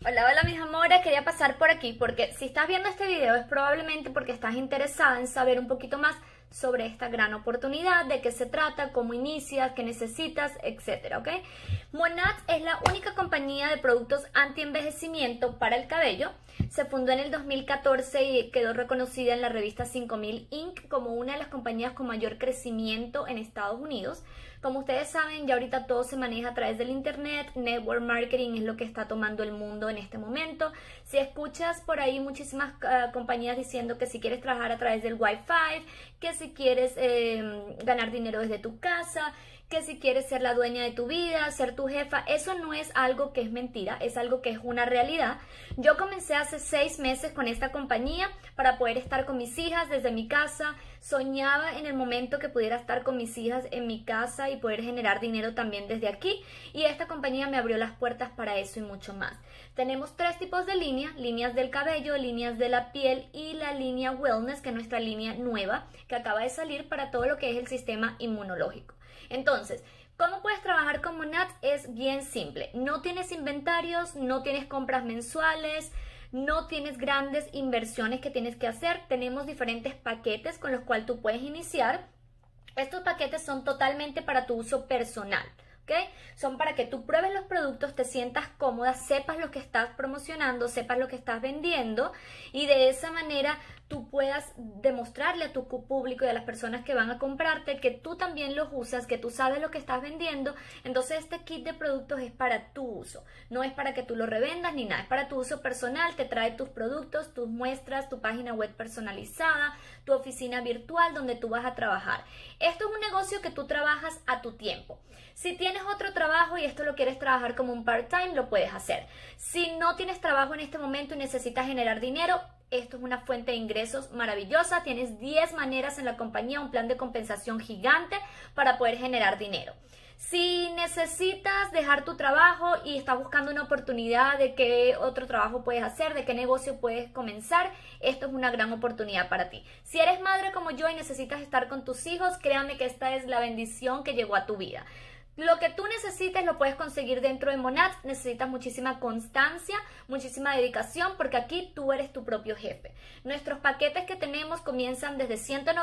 Hola, hola mis amores, quería pasar por aquí porque si estás viendo este video es probablemente porque estás interesada en saber un poquito más sobre esta gran oportunidad, de qué se trata, cómo inicias, qué necesitas, etcétera, ¿ok? Monat es la única compañía de productos anti-envejecimiento para el cabello. Se fundó en el 2014 y quedó reconocida en la revista 5000 Inc. como una de las compañías con mayor crecimiento en Estados Unidos. Como ustedes saben, ya ahorita todo se maneja a través del internet, network marketing es lo que está tomando el mundo en este momento. Si escuchas por ahí muchísimas compañías diciendo que si quieres trabajar a través del Wi-Fi, que si quieres ganar dinero desde tu casa, que si quieres ser la dueña de tu vida, ser tu jefa, eso no es algo que es mentira, es algo que es una realidad. Yo comencé hace 6 meses con esta compañía para poder estar con mis hijas desde mi casa. Soñaba en el momento que pudiera estar con mis hijas en mi casa y poder generar dinero también desde aquí, y esta compañía me abrió las puertas para eso y mucho más. Tenemos 3 tipos de líneas: líneas del cabello, líneas de la piel y la línea Wellness, que es nuestra línea nueva que acaba de salir para todo lo que es el sistema inmunológico. Entonces, ¿cómo puedes trabajar con Monat? Es bien simple. No tienes inventarios, no tienes compras mensuales, no tienes grandes inversiones que tienes que hacer. Tenemos diferentes paquetes con los cuales tú puedes iniciar. Estos paquetes son totalmente para tu uso personal, ¿ok? Son para que tú pruebes los productos, te sientas cómoda, sepas lo que estás promocionando, sepas lo que estás vendiendo, y de esa manera tú puedas demostrarle a tu público y a las personas que van a comprarte que tú también los usas, que tú sabes lo que estás vendiendo. Entonces este kit de productos es para tu uso, no es para que tú lo revendas ni nada, es para tu uso personal. Te trae tus productos, tus muestras, tu página web personalizada, tu oficina virtual donde tú vas a trabajar. Esto es un negocio que tú trabajas a tu tiempo. Si tienes otro trabajo y esto lo quieres trabajar como un part-time, lo puedes hacer. Si no tienes trabajo en este momento y necesitas generar dinero, esto es una fuente de ingresos maravillosa. Tienes 10 maneras en la compañía, un plan de compensación gigante para poder generar dinero. Si necesitas dejar tu trabajo y estás buscando una oportunidad de qué otro trabajo puedes hacer, de qué negocio puedes comenzar, esto es una gran oportunidad para ti. Si eres madre como yo y necesitas estar con tus hijos, créame que esta es la bendición que llegó a tu vida. Lo que tú necesites lo puedes conseguir dentro de Monat. Necesitas muchísima constancia, muchísima dedicación, porque aquí tú eres tu propio jefe. Nuestros paquetes que tenemos comienzan desde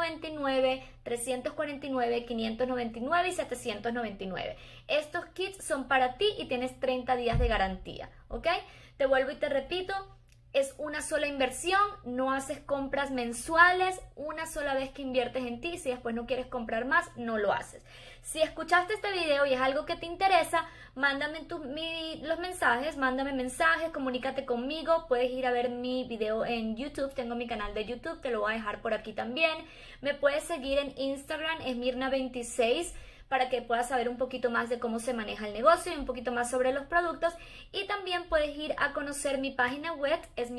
199, 349, 599 y 799. Estos kits son para ti y tienes 30 días de garantía, ¿ok? Te vuelvo y te repito. Es una sola inversión, no haces compras mensuales, una sola vez que inviertes en ti. Si después no quieres comprar más, no lo haces. Si escuchaste este video y es algo que te interesa, mándame los mensajes, mándame mensajes, comunícate conmigo. Puedes ir a ver mi video en YouTube, tengo mi canal de YouTube, te lo voy a dejar por aquí también. Me puedes seguir en Instagram, es Mirna26, para que puedas saber un poquito más de cómo se maneja el negocio y un poquito más sobre los productos. Y también puedes ir a conocer mi página web, es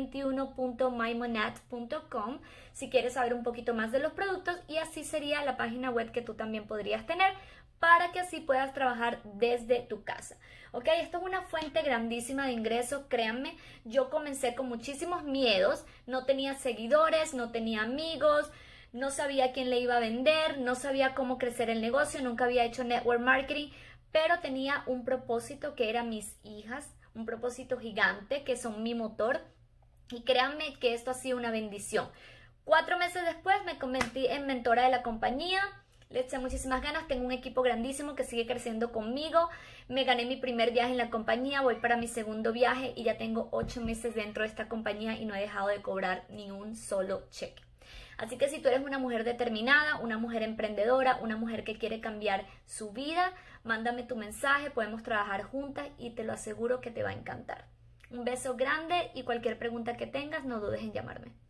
mirna21.mymonat.com, si quieres saber un poquito más de los productos, y así sería la página web que tú también podrías tener para que así puedas trabajar desde tu casa. Ok, esto es una fuente grandísima de ingresos, créanme. Yo comencé con muchísimos miedos, no tenía seguidores, no tenía amigos, no sabía a quién le iba a vender, no sabía cómo crecer el negocio, nunca había hecho network marketing, pero tenía un propósito que eran mis hijas, un propósito gigante que son mi motor, y créanme que esto ha sido una bendición. 4 meses después me convertí en mentora de la compañía, le eché muchísimas ganas, tengo un equipo grandísimo que sigue creciendo conmigo, me gané mi primer viaje en la compañía, voy para mi segundo viaje y ya tengo 8 meses dentro de esta compañía y no he dejado de cobrar ni un solo cheque. Así que si tú eres una mujer determinada, una mujer emprendedora, una mujer que quiere cambiar su vida, mándame tu mensaje, podemos trabajar juntas y te lo aseguro que te va a encantar. Un beso grande y cualquier pregunta que tengas, no dudes en llamarme.